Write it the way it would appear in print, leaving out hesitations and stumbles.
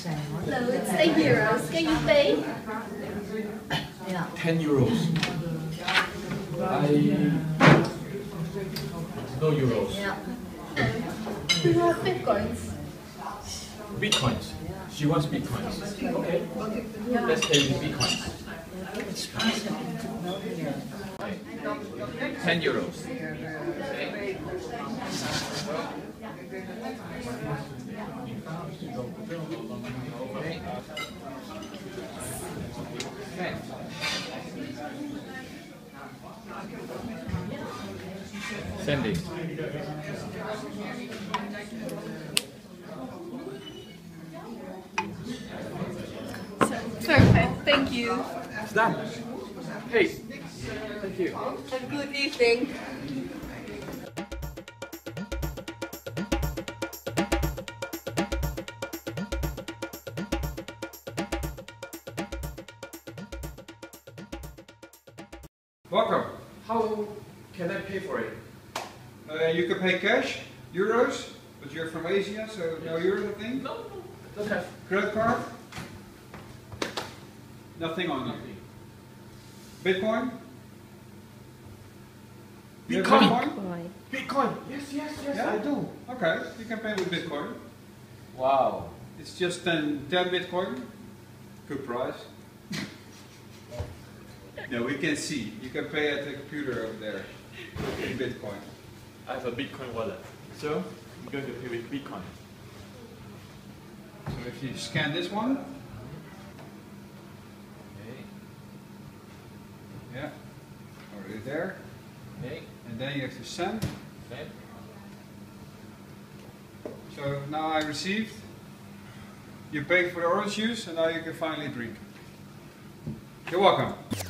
No, it's 10 euros. Can you pay? Yeah. 10 euros. No euros. Yeah. Do you have bitcoins? Bitcoins. She wants bitcoins. Okay. Let's pay with bitcoins. 10 euros. Okay. Okay. Sending. Perfect. Thank you. It's done. Hey. Thank you. Have a good evening. Welcome. How can I pay for it? You can pay cash, euros, but you're from Asia, so no euros, I think. No, don't have. Credit card? Nothing on you. Bitcoin? You have Bitcoin. Bitcoin. Yes, Yeah? I do. Okay, you can pay with Bitcoin. Wow. It's just 10 Bitcoin. Good price. Yeah, we can see. You can pay at the computer over there in Bitcoin. I have a Bitcoin wallet. So, I'm going to pay with Bitcoin. So if you scan this one, Okay. yeah, already there, Okay. and then you have to send. Okay. So now I received. You paid for the orange juice, and now you can finally drink. You're welcome.